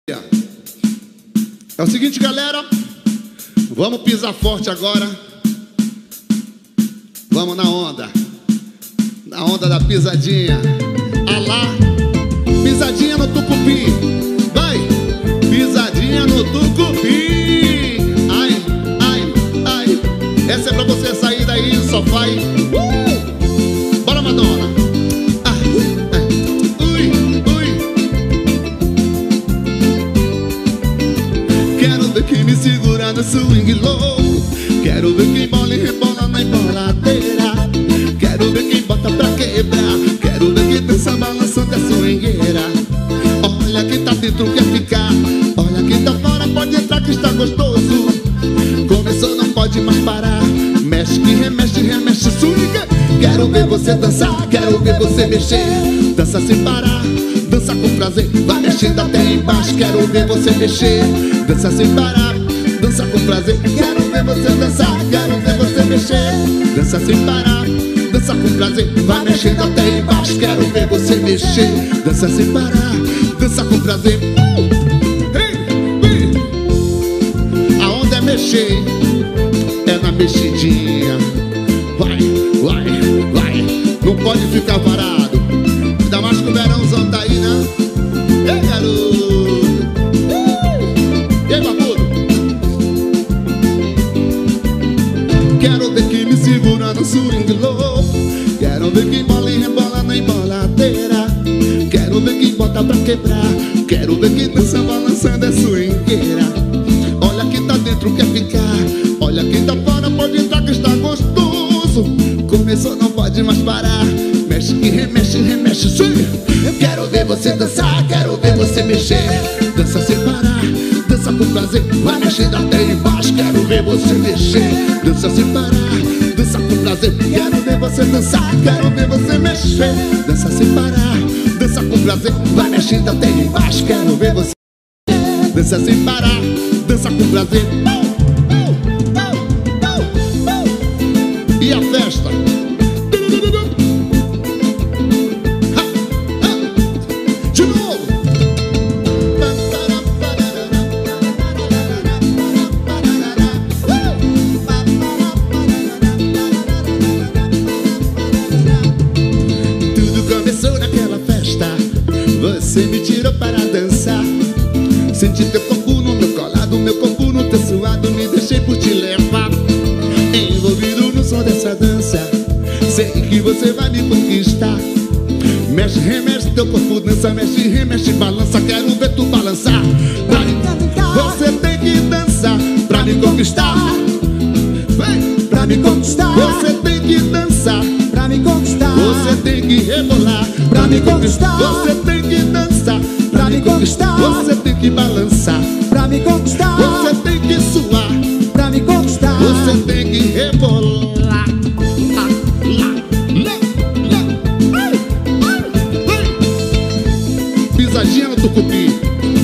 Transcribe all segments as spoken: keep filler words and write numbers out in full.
É o seguinte, galera, vamos pisar forte agora. Vamos na onda, na onda da pisadinha. Alá, pisadinha no tucupi. Vai, pisadinha no tucupi. Ai, ai, ai. Essa é pra você sair daí do sofá e... Uh! Bora, Madonna. Ah, ah. Ui, ui. Quero ver quem me segura no swing louco. Quero ver quem bola e rebola na emboladeira. Quero ver quem bota pra quebrar. Quero ver quem dança balançando a swingueira. Olha quem tá dentro quer ficar. Olha quem tá fora pode entrar que está gostoso. Começou, não pode mais parar. Mexe que remexe, remexe swing. Quero ver você dançar, quero ver você mexer. Dança sem parar, dança com prazer. Vai mexendo até embaixo. Quero ver você mexer. Dança sem parar, dança com prazer. Quero ver você dançar, quero ver você mexer. Dança sem parar, dança com prazer. Vai mexendo até embaixo. Quero ver você mexer. Dança sem parar, dança com prazer. uh! Hey, hey. A onda é mexer, é na mexidinha. Vai, vai, vai. Não pode ficar parado. Ainda mais que o verãozão tá aí, né? Ei, garoto. Ei, babudo. Quero ver quem me segura no swing louco. Quero ver quem bola e rebola na emboladeira. Quero ver quem bota pra quebrar. Quero ver quem dança balançando a swingueira. Olha quem tá dentro quer ficar. Olha quem tá fora pode entrar que está gostoso. Começou, não pode mais parar. Mexe que remexe, remexe, swing. Eu quero ver você dançar, quero ver você mexer. Dança sem parar, dança com prazer. Vai mexendo até embaixo, quero ver você mexer. Dança sem parar, dança com prazer. Quero ver você dançar, quero ver você mexer. Dança sem parar, dança com prazer. Vai mexendo até embaixo, quero ver você. Dança sem parar, dança com prazer. E a festa? De novo. Tudo começou naquela festa. Você me tirou para dançar. Senti teu corpo no meu colado, meu corpo no teu suado. Me deixei por te levar. Envolvido no som dessa dança, sei que você vai me conquistar. Mexe, remexe, teu corpo dança. Mexe, remexe, balança. Quero ver tu balançar. Pra me... Você tem que dançar pra me conquistar. Vem! Pra me conquistar. Você tem que dançar pra me conquistar. Você tem que rebolar pra me conquistar. Você tem que dançar pra me conquistar. Você tem que balançar pra me conquistar. Você tem que suar pra me conquistar. Você tem que rebolar. Lá, lá, lá, lá. Ai, ai, ai. Pisadinha no tucupi.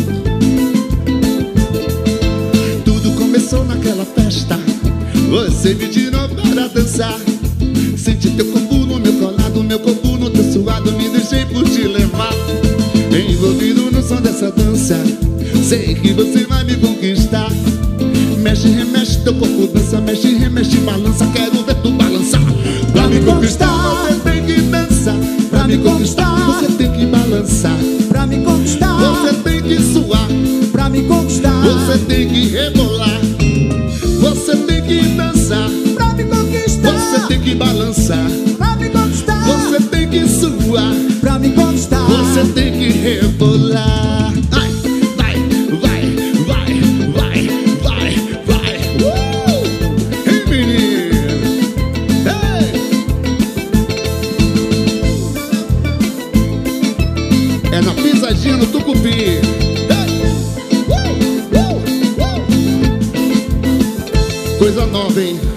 Tudo começou naquela festa. Você me tirou para dançar. Senti teu corpo no meu colado, meu corpo no teu suado. Me deixei por te levar. Envolvido no som dessa dança, sei que você vai me conquistar. Mexe, remexe, teu corpo dança. Mexe, remexe, balança. Quero ver tu balançar. Pra me conquistar, você tem que dançar. Pra me conquistar, você tem que balançar. Pra me conquistar, você tem que suar. Pra me conquistar, você tem que rebolar. Você tem que dançar. Pra me conquistar, você tem que balançar. Pra me conquistar, você tem que suar. Pra me conquistar, você tem que rebolar. Ai, vai, vai, vai, vai, vai, vai. Uh! Ei, menino. Ei. É na pisadinha no tucupi. Ei. Uh, uh, uh. Coisa nova, hein?